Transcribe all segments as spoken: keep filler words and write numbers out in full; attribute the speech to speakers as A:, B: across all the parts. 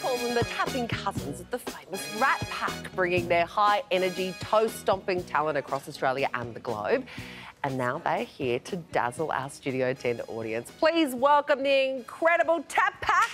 A: call them the tapping cousins of the famous Rat Pack, bringing their high-energy, toe-stomping talent across Australia and the globe. And now they're here to dazzle our Studio ten audience. Please welcome the incredible Tap Pack.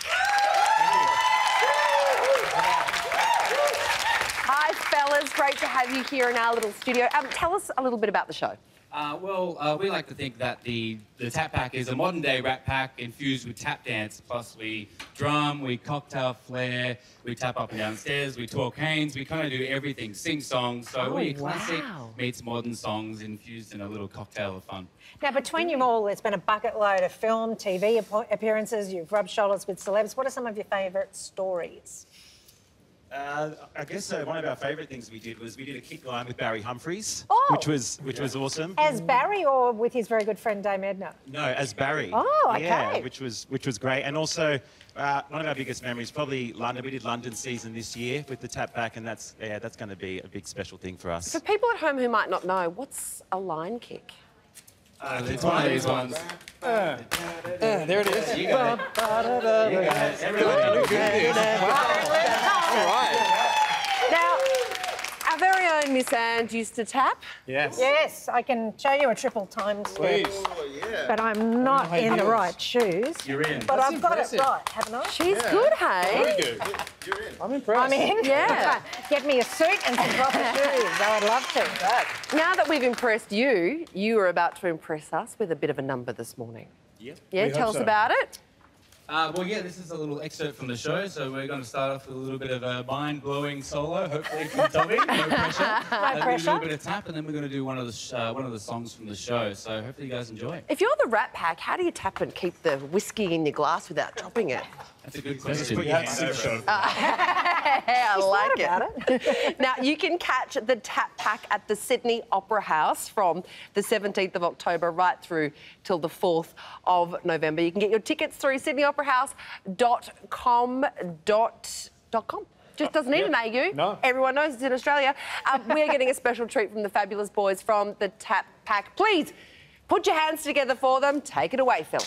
A: Hi, fellas. Great to have you here in our little studio. Um, tell us a little bit about the show.
B: Uh, well, uh, we like to think that the, the Tap Pack is a modern-day Rat Pack infused with tap dance. Plus, we drum, we cocktail flair, we tap up and down stairs, we talk canes, we kind of do everything, sing songs. So
A: oh,
B: we classic
A: wow.
B: meets modern songs infused in a little cocktail of fun.
C: Now, between you all, there's been a bucket load of film, T V appearances. You've rubbed shoulders with celebs. What are some of your favourite stories?
D: Uh, I guess uh, one of our favourite things we did was we did a kick line with Barry Humphries,
C: oh.
D: which was which was awesome.
C: As Barry or with his very good friend Dame Edna?
D: No, as Barry.
C: Oh, okay.
D: Yeah, which was which was great. And also, uh, one of our biggest memories probably London. We did London season this year with the Tap Back, and that's yeah, that's going to be a big special thing for us.
A: For people at home who might not know, what's a line kick?
B: Uh, it's one of these ones.
E: Uh, uh, there it is.
B: You got it. You got it. Everybody look good.
E: Wow. All right.
A: Now, our very own Miss Anne used to tap.
E: Yes.
C: Yes, I can show you a triple time step.
E: Please.
C: Yeah. But I'm not
E: high
C: in the
E: heels.
C: right shoes.
B: You're in.
C: But
E: That's
C: I've got
E: impressive.
C: it right, haven't I?
A: She's
E: Yeah.
A: good, hey?
E: Very good. You're in. I'm impressed.
C: I'm in.
A: Yeah.
C: Get me a suit and some proper shoes. I would love to.
A: Now that we've impressed you, you are about to impress us with a bit of a number this morning.
B: Yep.
A: Yeah,
E: We
A: tell
E: hope
A: us
E: so.
A: about it.
B: Uh, well, yeah, this is a little excerpt from the show, so we're going to start off with a little bit of a mind-blowing solo, hopefully from Tommy, no pressure.
C: No
B: Uh,
C: pressure.
B: A little bit of tap, and then we're going to do one of the sh uh, one of the songs from the show. So hopefully you guys enjoy.
A: If you're the Rat Pack, how do you tap and keep the whiskey in your glass without dropping it?
B: That's a good
D: Just
B: question.
D: put your hand over it.
A: I like it.
C: About it.
A: Now, you can catch the Tap Pack at the Sydney Opera House from the seventeenth of October right through till the fourth of November. You can get your tickets through sydney opera house dot com. .com. Just doesn't need an A U.
E: No.
A: Everyone knows it's in Australia. Um, we're getting a special treat from the fabulous boys from the Tap Pack. Please put your hands together for them. Take it away, fellas.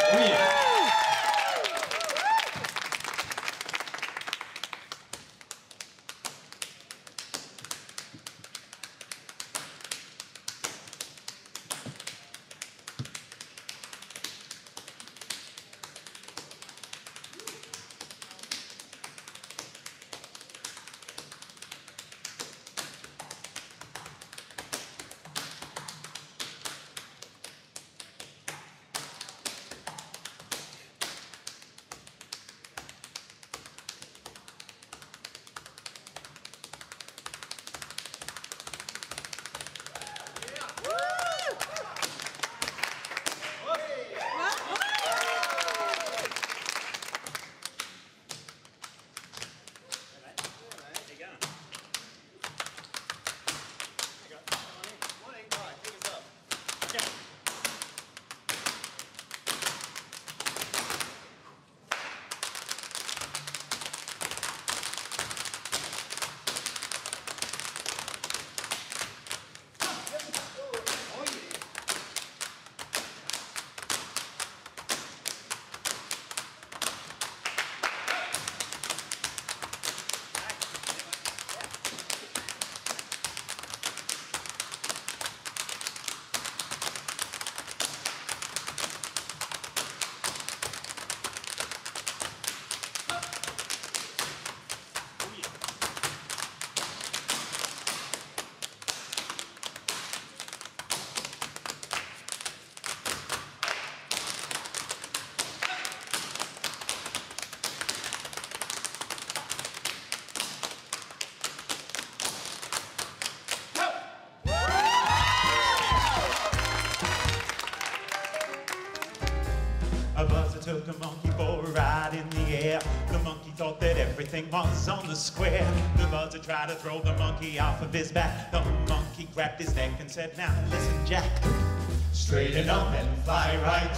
F: A buzzer took a monkey for a ride in the air. The monkey thought that everything was on the square. The buzzer tried to throw the monkey off of his back. The monkey grabbed his neck and said, "Now listen, Jack. Straighten up and fly right.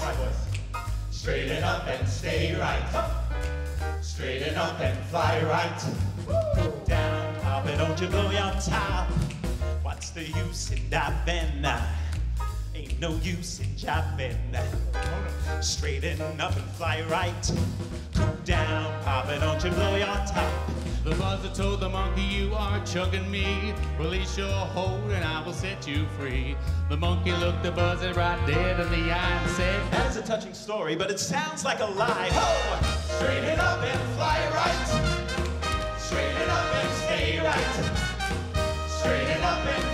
F: Straighten up and stay right. Straighten up and fly right. Go down, Papa, don't you blow your top. What's the use in diving? Ain't no use in jiving. Straighten up and fly right. Cool down, Papa, don't you blow your top.
B: The buzzer told the monkey, you are chugging me. Release your hold and I will set you free. The monkey looked the buzzer right dead in the eye and said,
F: That is a touching story, but it sounds like a lie. Ho! Straighten up and fly right. Straighten up and stay right. Straighten up and